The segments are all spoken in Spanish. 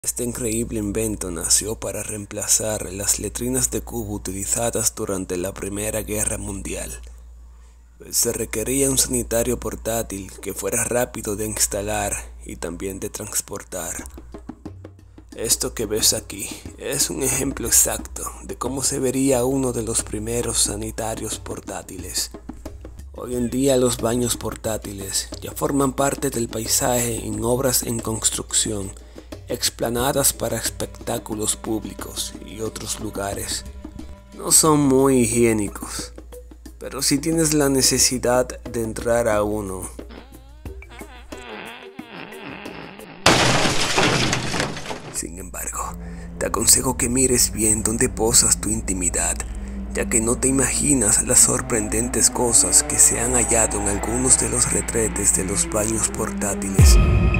Este increíble invento nació para reemplazar las letrinas de cubo utilizadas durante la Primera Guerra Mundial. Se requería un sanitario portátil que fuera rápido de instalar y también de transportar. Esto que ves aquí es un ejemplo exacto de cómo se vería uno de los primeros sanitarios portátiles. Hoy en día los baños portátiles ya forman parte del paisaje en obras en construcción, explanadas para espectáculos públicos y otros lugares. No son muy higiénicos, pero si tienes la necesidad de entrar a uno, sin embargo, te aconsejo que mires bien dónde posas tu intimidad, ya que no te imaginas las sorprendentes cosas que se han hallado en algunos de los retretes de los baños portátiles.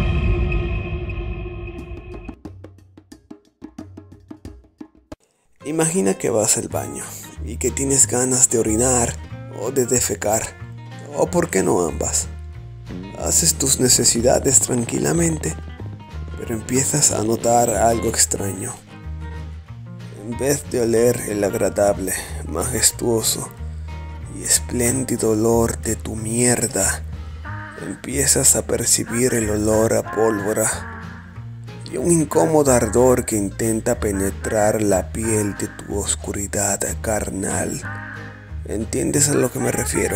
Imagina que vas al baño y que tienes ganas de orinar o de defecar, o por qué no ambas. Haces tus necesidades tranquilamente, pero empiezas a notar algo extraño. En vez de oler el agradable, majestuoso y espléndido olor de tu mierda, empiezas a percibir el olor a pólvora y un incómodo ardor que intenta penetrar la piel de tu oscuridad carnal. ¿Entiendes a lo que me refiero?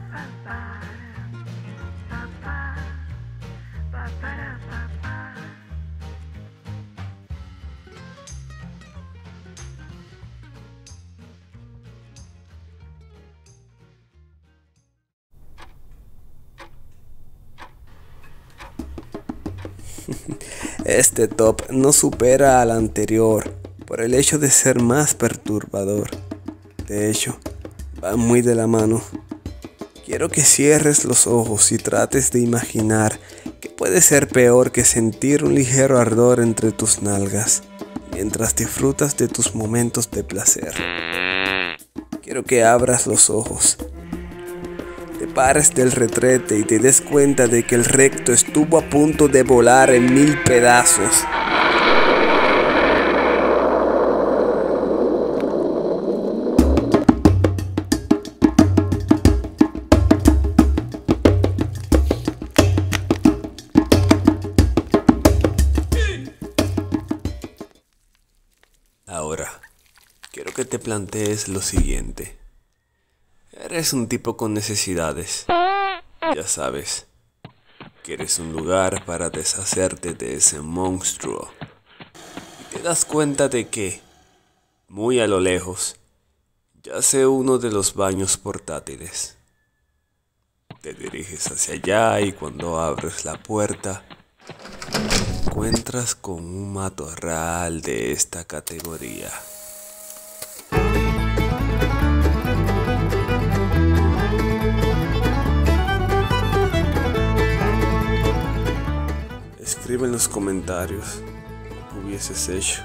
Este top no supera al anterior por el hecho de ser más perturbador. De hecho, va muy de la mano. Quiero que cierres los ojos y trates de imaginar qué puede ser peor que sentir un ligero ardor entre tus nalgas mientras disfrutas de tus momentos de placer. Quiero que abras los ojos, te pares del retrete y te des cuenta de que el recto estuvo a punto de volar en 1000 pedazos. Ahora, quiero que te plantees lo siguiente. Eres un tipo con necesidades. Ya sabes, quieres un lugar para deshacerte de ese monstruo. Y te das cuenta de que, muy a lo lejos, yace uno de los baños portátiles. Te diriges hacia allá y cuando abres la puerta, te encuentras con un matorral de esta categoría. Escribe en los comentarios lo que hubieses hecho.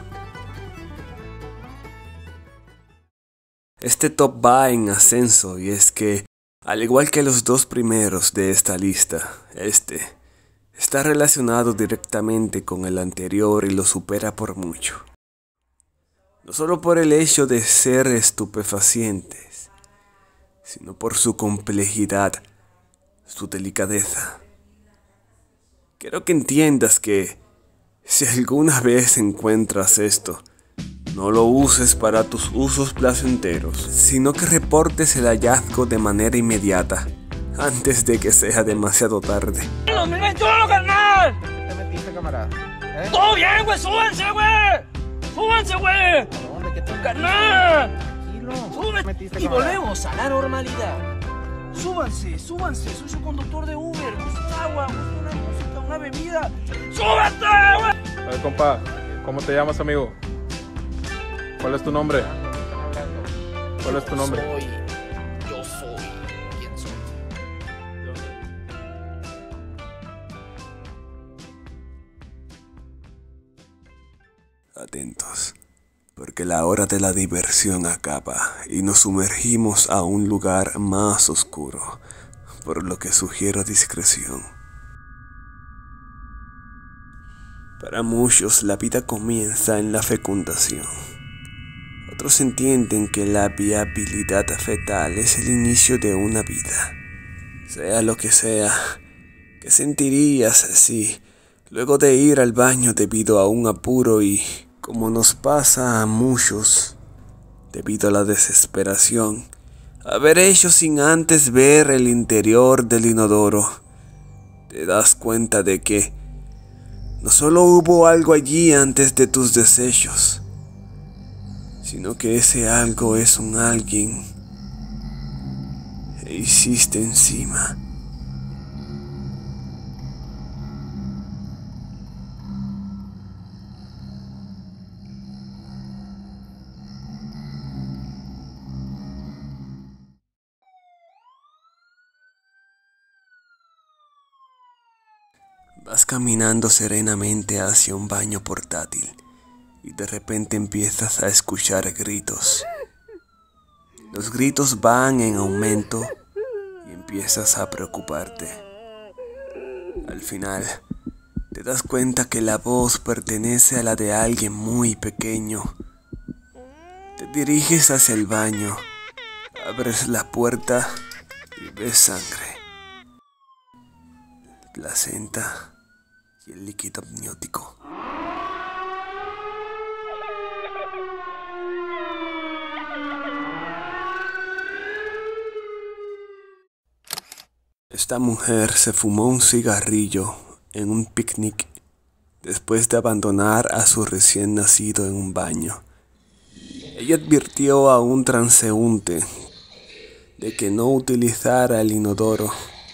Este top va en ascenso y es que, al igual que los dos primeros de esta lista, este está relacionado directamente con el anterior y lo supera por mucho. No solo por el hecho de ser estupefacientes, sino por su complejidad, su delicadeza. Quiero que entiendas que, si alguna vez encuentras esto, no lo uses para tus usos placenteros, sino que reportes el hallazgo de manera inmediata, antes de que sea demasiado tarde. ¡2021, carnal! ¿Qué te metiste, camarada? ¿Eh? ¡Todo bien, güey! ¡Súbanse, güey! ¡Súbanse, güey! ¿A dónde? ¿Qué te ¡Carnal! Tranquilo. Súbete. ¿Qué te metiste, Y camarada? volvemos a la normalidad. Súbanse, súbanse. Soy su conductor de Uber. Gusta agua, gusta una música, una bebida. ¡Súbete, güey! A ver, compa, ¿cómo te llamas, amigo? ¿Cuál es tu nombre? ¿Cuál es tu nombre? Yo soy. ¿Quién soy? Atentos, porque la hora de la diversión acaba y nos sumergimos a un lugar más oscuro, por lo que sugiero discreción. Para muchos, la vida comienza en la fecundación. Otros entienden que la viabilidad fetal es el inicio de una vida. Sea lo que sea, ¿qué sentirías si, luego de ir al baño debido a un apuro y, como nos pasa a muchos, debido a la desesperación, haber hecho sin antes ver el interior del inodoro, te das cuenta de que no solo hubo algo allí antes de tus desechos, sino que ese algo es un alguien que hiciste encima? Vas caminando serenamente hacia un baño portátil y de repente empiezas a escuchar gritos. Los gritos van en aumento y empiezas a preocuparte. Al final, te das cuenta que la voz pertenece a la de alguien muy pequeño. Te diriges hacia el baño, abres la puerta y ves sangre, placenta y el líquido amniótico. Esta mujer se fumó un cigarrillo en un picnic después de abandonar a su recién nacido en un baño. Ella advirtió a un transeúnte de que no utilizara el inodoro.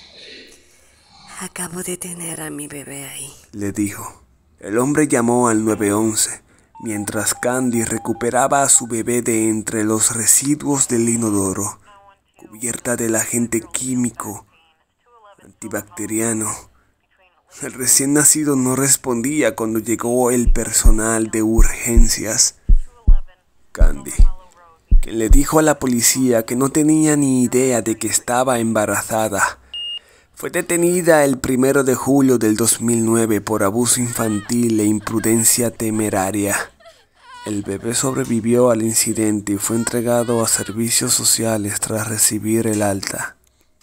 Acabo de tener a mi bebé ahí, le dijo. El hombre llamó al 911 mientras Candy recuperaba a su bebé de entre los residuos del inodoro, cubierta del agente químico antibacteriano. El recién nacido no respondía cuando llegó el personal de urgencias. Candy, quien le dijo a la policía que no tenía ni idea de que estaba embarazada, fue detenida el 1 de julio del 2009 por abuso infantil e imprudencia temeraria. El bebé sobrevivió al incidente y fue entregado a servicios sociales tras recibir el alta.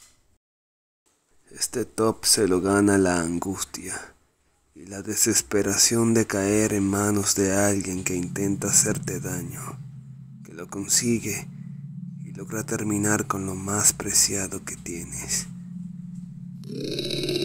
Este top se lo gana la angustia y la desesperación de caer en manos de alguien que intenta hacerte daño, que lo consigue y logra terminar con lo más preciado que tienes.